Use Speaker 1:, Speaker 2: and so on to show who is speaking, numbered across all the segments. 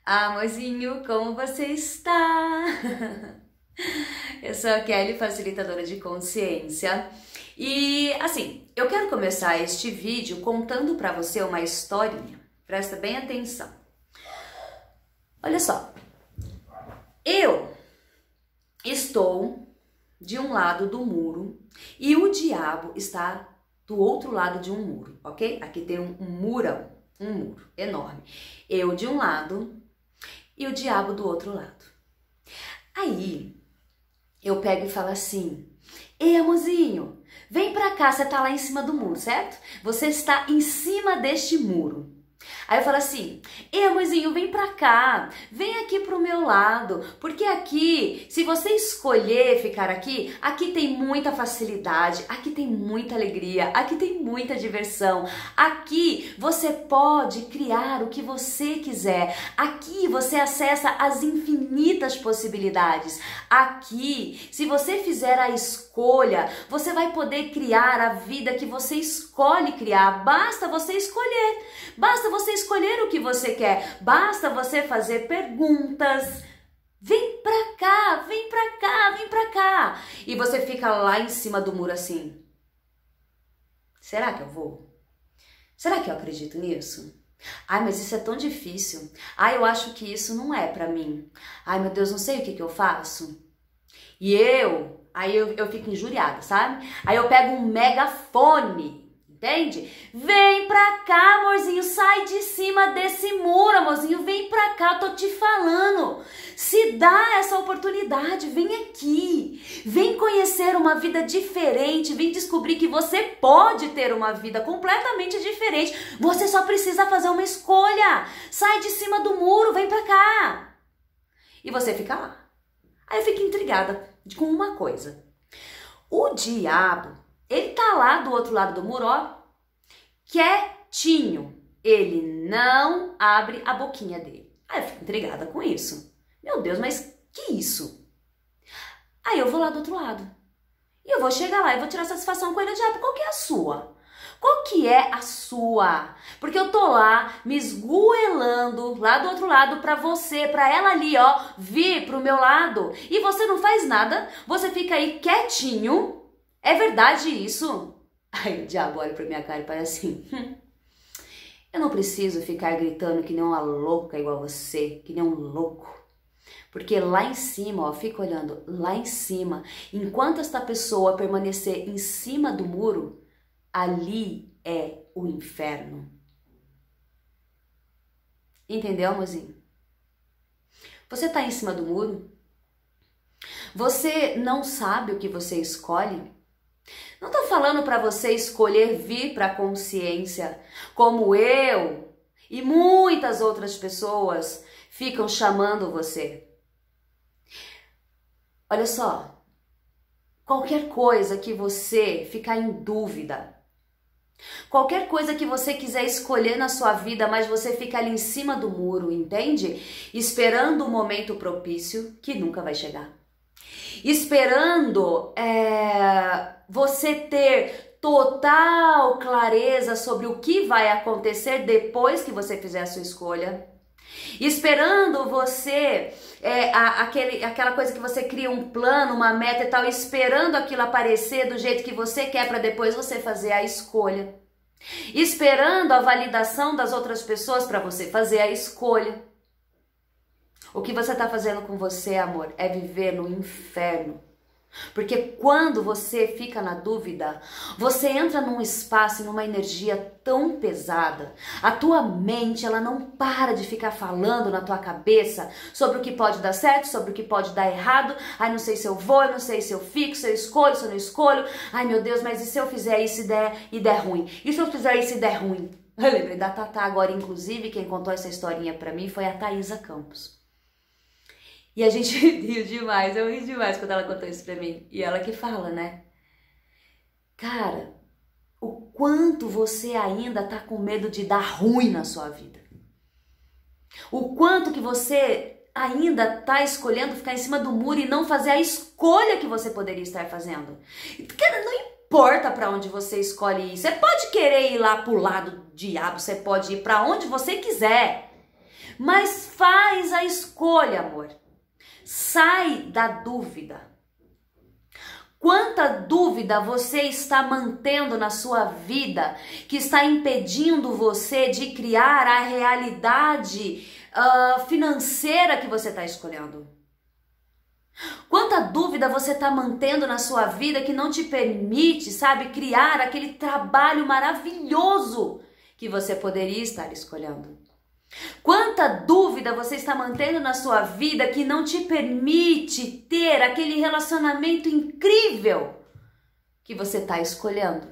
Speaker 1: Amorzinho, como você está? Eu sou a Kelly, facilitadora de consciência. E assim, eu quero começar este vídeo contando pra você uma historinha. Presta bem atenção. Olha só. Eu estou de um lado do muro e o diabo está do outro lado de um muro, ok? Aqui tem um murão, um muro enorme. Eu de um lado e o diabo do outro lado. Aí eu pego e falo assim: ei, amorzinho, vem pra cá, você tá lá em cima do muro, certo? Você está em cima deste muro. Aí eu falo assim: ei, amorzinho, vem pra cá, vem aqui pro meu lado, porque aqui, se você escolher ficar aqui, aqui tem muita facilidade, aqui tem muita alegria, aqui tem muita diversão, aqui você pode criar o que você quiser, aqui você acessa as infinitas possibilidades, aqui, se você fizer a escolha, você vai poder criar a vida que você escolhe criar, basta você escolher. Basta você escolher o que você quer, basta você fazer perguntas. Vem pra cá, vem pra cá, vem pra cá. E você fica lá em cima do muro assim: será que eu vou? Será que eu acredito nisso? Ai, mas isso é tão difícil. Ai, eu acho que isso não é pra mim. Ai, meu Deus, não sei o que eu faço. E aí eu fico injuriada, sabe? Aí eu pego um megafone. Entende? Vem pra cá, amorzinho, sai de cima desse muro, amorzinho, vem pra cá, eu tô te falando. Se dá essa oportunidade, vem aqui. Vem conhecer uma vida diferente, vem descobrir que você pode ter uma vida completamente diferente. Você só precisa fazer uma escolha. Sai de cima do muro, vem pra cá. E você fica lá. Aí eu fico intrigada com uma coisa. O diabo, ele tá lá do outro lado do muro, ó, quietinho. Ele não abre a boquinha dele. Aí eu fico intrigada com isso. Meu Deus, mas que isso? Aí eu vou lá do outro lado. E eu vou chegar lá e vou tirar satisfação com ele. Diabo, qual que é a sua? Qual que é a sua? Porque eu tô lá me esgoelando lá do outro lado pra você, pra ela ali, ó, vir pro meu lado. E você não faz nada, você fica aí quietinho. É verdade isso? Aí o diabo olha pra minha cara e fala assim: eu não preciso ficar gritando que nem uma louca igual você, que nem um louco. Porque lá em cima, ó, fica olhando, lá em cima, enquanto esta pessoa permanecer em cima do muro, ali é o inferno. Entendeu, amorzinho? Você tá em cima do muro? Você não sabe o que você escolhe? Não tô falando para você escolher vir para a consciência, como eu e muitas outras pessoas ficam chamando você. Olha só, qualquer coisa que você ficar em dúvida, qualquer coisa que você quiser escolher na sua vida, mas você fica ali em cima do muro, entende? Esperando o momento propício que nunca vai chegar. Esperando você ter total clareza sobre o que vai acontecer depois que você fizer a sua escolha. Esperando você, aquela coisa que você cria um plano, uma meta e tal, esperando aquilo aparecer do jeito que você quer para depois você fazer a escolha. Esperando a validação das outras pessoas para você fazer a escolha. O que você está fazendo com você, amor, é viver no inferno. Porque quando você fica na dúvida, você entra num espaço e numa energia tão pesada. A tua mente, ela não para de ficar falando na tua cabeça sobre o que pode dar certo, sobre o que pode dar errado. Ai, não sei se eu vou, eu não sei se eu fico, se eu escolho, se eu não escolho. Ai, meu Deus, mas e se eu fizer isso e der ruim? E se eu fizer isso e der ruim? Eu lembrei da Tatá agora, inclusive, quem contou essa historinha pra mim foi a Thaisa Campos. E a gente riu demais, eu ri demais quando ela contou isso pra mim. E ela que fala, né? Cara, o quanto você ainda tá com medo de dar ruim na sua vida. O quanto que você ainda tá escolhendo ficar em cima do muro e não fazer a escolha que você poderia estar fazendo. Cara, não importa pra onde você escolhe ir. Você pode querer ir lá pro lado do diabo, você pode ir pra onde você quiser. Mas faz a escolha, amor. Sai da dúvida. Quanta dúvida você está mantendo na sua vida que está impedindo você de criar a realidade financeira que você está escolhendo? Quanta dúvida você está mantendo na sua vida que não te permite, sabe, criar aquele trabalho maravilhoso que você poderia estar escolhendo? Quanta dúvida você está mantendo na sua vida que não te permite ter aquele relacionamento incrível que você está escolhendo?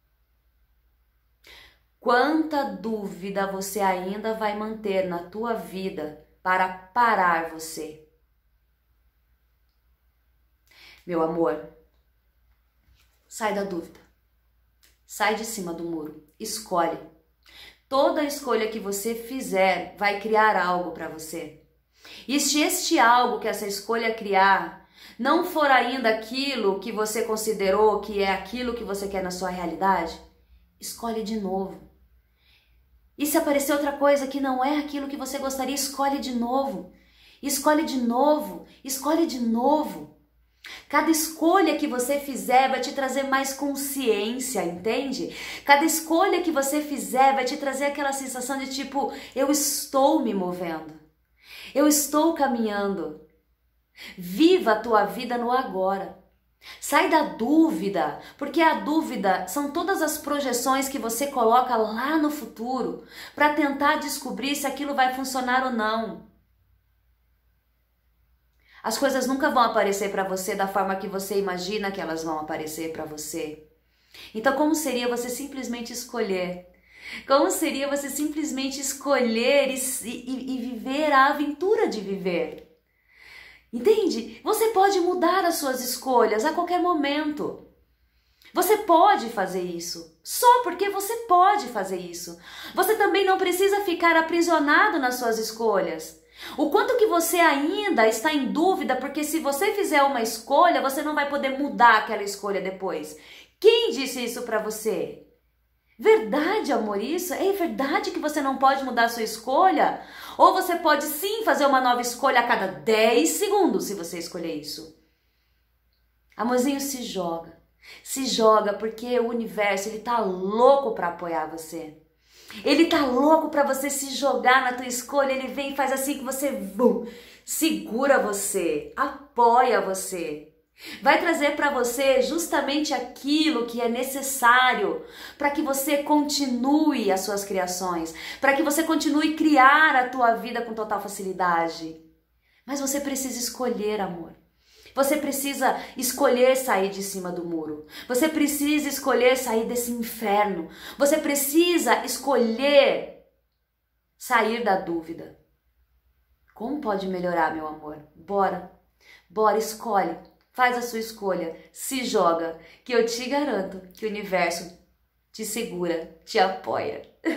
Speaker 1: Quanta dúvida você ainda vai manter na tua vida para parar você? Meu amor, sai da dúvida. Sai de cima do muro. Escolhe. Toda escolha que você fizer vai criar algo para você. E se este algo que essa escolha criar não for ainda aquilo que você considerou que é aquilo que você quer na sua realidade, escolhe de novo. E se aparecer outra coisa que não é aquilo que você gostaria, escolhe de novo. Escolhe de novo. Escolhe de novo. Cada escolha que você fizer vai te trazer mais consciência, entende? Cada escolha que você fizer vai te trazer aquela sensação de tipo, eu estou me movendo, eu estou caminhando. Viva a tua vida no agora. Sai da dúvida, porque a dúvida são todas as projeções que você coloca lá no futuro para tentar descobrir se aquilo vai funcionar ou não. As coisas nunca vão aparecer para você da forma que você imagina que elas vão aparecer para você. Então, como seria você simplesmente escolher? Como seria você simplesmente escolher e viver a aventura de viver? Entende? Você pode mudar as suas escolhas a qualquer momento. Você pode fazer isso. Só porque você pode fazer isso. Você também não precisa ficar aprisionado nas suas escolhas. O quanto que você ainda está em dúvida, porque se você fizer uma escolha, você não vai poder mudar aquela escolha depois. Quem disse isso para você? Verdade, amor, isso? É verdade que você não pode mudar a sua escolha? Ou você pode sim fazer uma nova escolha a cada 10 segundos, se você escolher isso. Amorzinho, se joga. Se joga, porque o universo, ele tá louco para apoiar você. Ele tá louco para você se jogar na tua escolha. Ele vem e faz assim que você segura você, apoia você. Vai trazer para você justamente aquilo que é necessário para que você continue as suas criações, para que você continue a criar a tua vida com total facilidade. Mas você precisa escolher, amor. Você precisa escolher sair de cima do muro. Você precisa escolher sair desse inferno. Você precisa escolher sair da dúvida. Como pode melhorar, meu amor? Bora. Bora, escolhe. Faz a sua escolha. Se joga, que eu te garanto que o universo te segura, te apoia.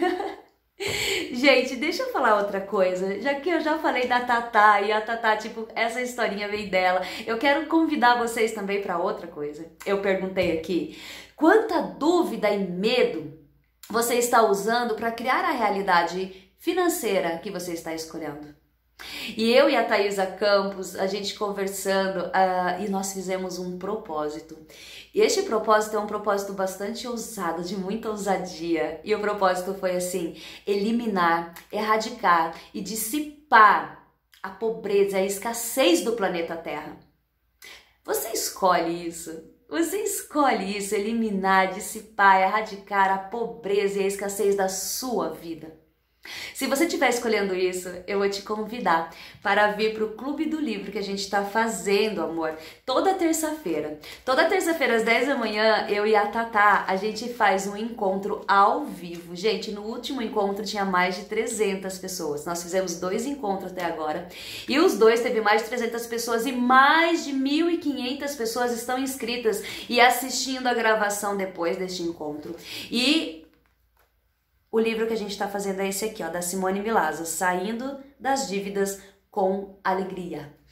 Speaker 1: Gente, deixa eu falar outra coisa, já que eu já falei da Tatá e a Tatá, tipo, essa historinha veio dela, eu quero convidar vocês também para outra coisa. Eu perguntei aqui, quanta dúvida e medo você está usando para criar a realidade financeira que você está escolhendo? E eu e a Thaisa Campos, a gente conversando, e nós fizemos um propósito. E este propósito é um propósito bastante ousado, de muita ousadia. E o propósito foi assim, eliminar, erradicar e dissipar a pobreza e a escassez do planeta Terra. Você escolhe isso. Você escolhe isso, eliminar, dissipar, erradicar a pobreza e a escassez da sua vida. Se você estiver escolhendo isso, eu vou te convidar para vir para o Clube do Livro que a gente está fazendo, amor, toda terça-feira. Toda terça-feira às 10 da manhã, eu e a Tatá, a gente faz um encontro ao vivo. Gente, no último encontro tinha mais de 300 pessoas. Nós fizemos 2 encontros até agora e os 2 teve mais de 300 pessoas e mais de 1.500 pessoas estão inscritas e assistindo a gravação depois deste encontro. E o livro que a gente está fazendo é esse aqui, ó, da Simone Milazzo, Saindo das Dívidas com Alegria.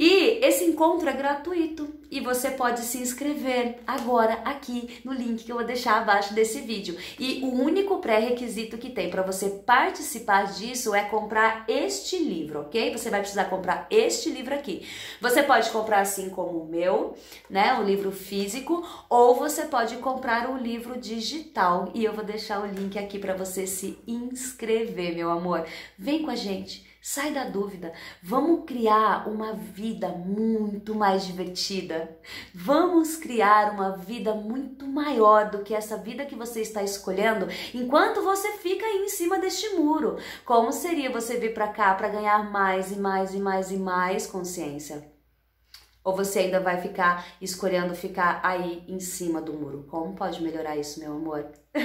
Speaker 1: E esse encontro é gratuito e você pode se inscrever agora aqui no link que eu vou deixar abaixo desse vídeo. E o único pré-requisito que tem para você participar disso é comprar este livro, ok? Você vai precisar comprar este livro aqui. Você pode comprar assim como o meu, né? O livro físico, ou você pode comprar o livro digital. E eu vou deixar o link aqui para você se inscrever, meu amor. Vem com a gente. Sai da dúvida, vamos criar uma vida muito mais divertida. Vamos criar uma vida muito maior do que essa vida que você está escolhendo enquanto você fica aí em cima deste muro. Como seria você vir para cá para ganhar mais e mais e mais e mais consciência? Ou você ainda vai ficar escolhendo ficar aí em cima do muro? Como pode melhorar isso, meu amor?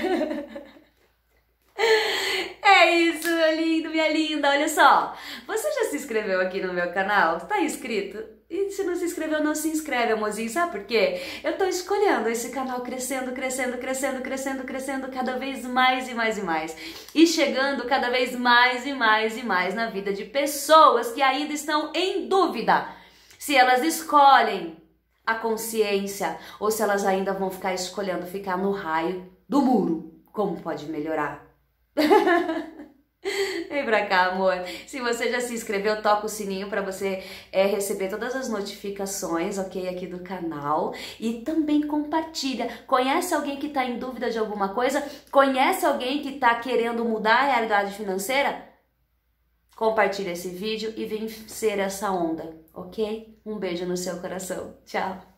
Speaker 1: É isso, meu lindo, minha linda, olha só. Você já se inscreveu aqui no meu canal? Tá inscrito? E se não se inscreveu, não se inscreve, amorzinho. Sabe por quê? Eu tô escolhendo esse canal crescendo, crescendo, crescendo, crescendo, crescendo cada vez mais e mais e mais. E chegando cada vez mais e mais e mais na vida de pessoas que ainda estão em dúvida se elas escolhem a consciência ou se elas ainda vão ficar escolhendo ficar no raio do muro. Como pode melhorar? Vem pra cá, amor. Se você já se inscreveu, toca o sininho para você receber todas as notificações, ok? Aqui do canal. E também compartilha. Conhece alguém que tá em dúvida de alguma coisa? Conhece alguém que tá querendo mudar a realidade financeira? Compartilha esse vídeo e vem ser essa onda, ok? Um beijo no seu coração. Tchau!